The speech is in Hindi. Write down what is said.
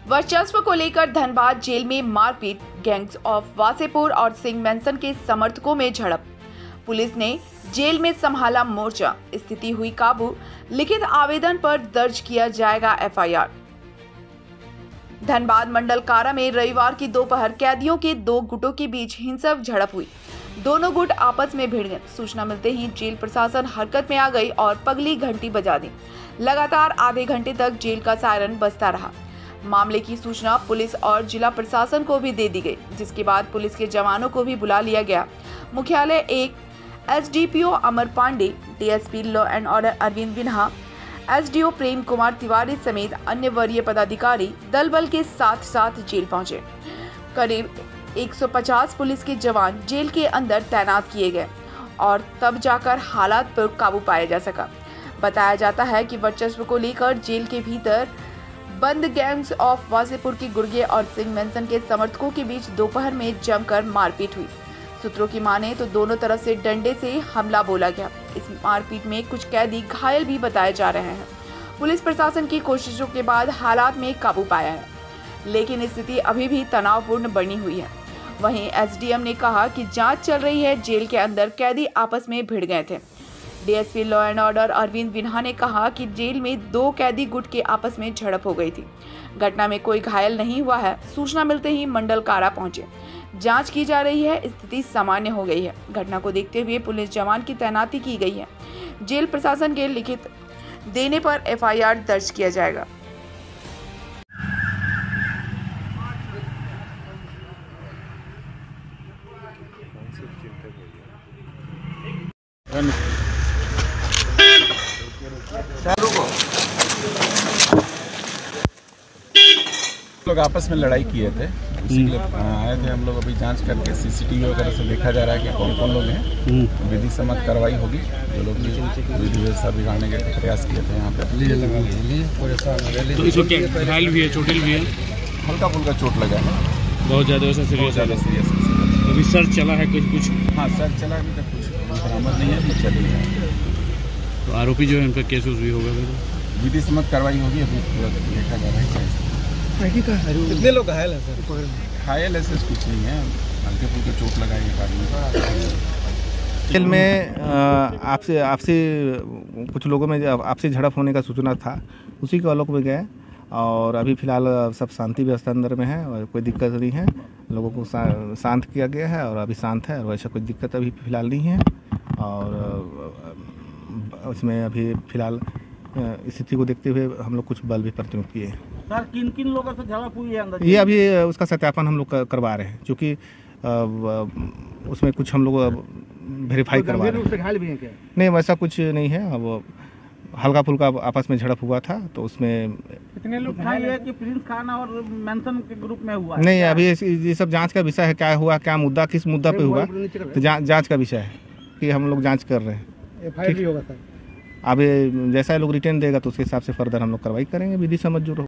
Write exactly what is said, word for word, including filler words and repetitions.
वर्चस्व को लेकर धनबाद जेल में मारपीट, गैंग्स ऑफ वासेपुर और सिंह मेंसन के समर्थकों में झड़प। पुलिस ने जेल में संभाला मोर्चा, स्थिति हुई काबू, लिखित आवेदन पर दर्ज किया जाएगा एफ आई आर। धनबाद मंडल कारा में रविवार की दोपहर कैदियों के दो गुटों के बीच हिंसक झड़प हुई। दोनों गुट आपस में भिड़ गए। सूचना मिलते ही जेल प्रशासन हरकत में आ गई और पगली घंटी बजा दी। लगातार आधे घंटे तक जेल का सायरन बजता रहा। मामले की सूचना पुलिस और जिला प्रशासन को भी दे दी गई, जिसके बाद पुलिस के जवानों को भी बुला लिया गया। मुख्यालय एक S D P O Amar Pandey, D S P law and order Arvind Binha, S D O Prem Kumar Tiwari समेत अन्य वरीय पदाधिकारी दल बल के साथ साथ जेल पहुंचे। करीब एक सौ पचास पुलिस के जवान जेल के अंदर तैनात किए गए और तब जाकर हालात पर काबू पाया जा सका। बताया जाता है कि वर्चस्व को लेकर जेल के भीतर बंद गैंग्स ऑफ वासेपुर के गुर्गे और सिंह मेंसन के समर्थकों के बीच दोपहर में जमकर मारपीट हुई। सूत्रों की माने तो दोनों तरफ से डंडे से हमला बोला गया। इस मारपीट में कुछ कैदी घायल भी बताए जा रहे हैं। पुलिस प्रशासन की कोशिशों के बाद हालात में काबू पाया है, लेकिन स्थिति अभी भी तनावपूर्ण बनी हुई है। वहीं एस डी एम ने कहा कि जांच चल रही है। जेल के अंदर कैदी आपस में भिड़ गए थे। D S P law and order Arvind Binha ने कहा कि जेल में दो कैदी गुट के आपस में झड़प हो गई थी। घटना में कोई घायल नहीं हुआ है। सूचना मिलते ही मंडल कारा पहुंचे। जांच की जा रही है। स्थिति सामान्य हो गई है। घटना को देखते हुए पुलिस जवान की तैनाती की गई है। जेल प्रशासन के लिखित देने पर एफ आई आर दर्ज किया जाएगा। लोग आपस में लड़ाई किए थे, उसी के लिए आए थे हम लोग। अभी जांच करके सी सी टी वी वगैरह से देखा जा रहा है कि कौन कौन लोग हैं। विधि सम्मत कार्रवाई होगी। जो लोग विधि व्यवस्था बिगाड़ने के प्रयास किए थे यहाँ पे। तो इसको क्या घायल भी है, चोटिल भी है? हल्का फुल्का चोट लगा है, बहुत ज़्यादा वैसा सीरियस ज़्यादा सीरियस। अभी सर्च चला है कुछ कुछ हाँ सर्च चला, अभी तक कुछ बरामद नहीं है, अभी चल रही है। तो आरोपी जो है उन पर केस भी होगा? विधि सम्मत कार्रवाई होगी। अभी देखा जा रहा है कितने लोग घायल हैं सर? घायल ऐसे कुछ नहीं है, हल्के फुल्के चोट लगाई एक आदमी। जेल में आपसे आपसे कुछ लोगों में आपसी झड़प होने का सूचना था, उसी के आलोक में गए और अभी फिलहाल सब शांति व्यवस्था अंदर में है और कोई दिक्कत नहीं है। लोगों को शांत किया गया है और अभी शांत है और वैसा कोई दिक्कत अभी फिलहाल नहीं है। और उसमें अभी फिलहाल स्थिति को देखते हुए हम लोग कुछ बल भी प्रयोग किए हैं। सर किन किन लोगों से झड़प हुई है अंदर? ये अभी उसका सत्यापन हम लोग करवा रहे हैं, क्योंकि उसमें कुछ हम लोग वेरीफाई करवा रहे हैं। घायल भी हैं क्या? नहीं, वैसा कुछ नहीं है। अब हल्का फुल्का आपस में झड़प हुआ था, तो उसमें कितने लोग घायल है? कि प्रिंस खान और मेंसन के ग्रुप में हुआ है? नहीं, अभी ये सब जांच का विषय है। क्या हुआ, क्या मुद्दा, किस मुद्दा पे हुआ, तो जांच का विषय है कि हम लोग जांच कर रहे हैं। एफ आई आर भी होगा सर? अब जैसा लोग रिटर्न देगा तो उसके हिसाब से फर्दर हम लोग कार्रवाई करेंगे। विधि समझ जो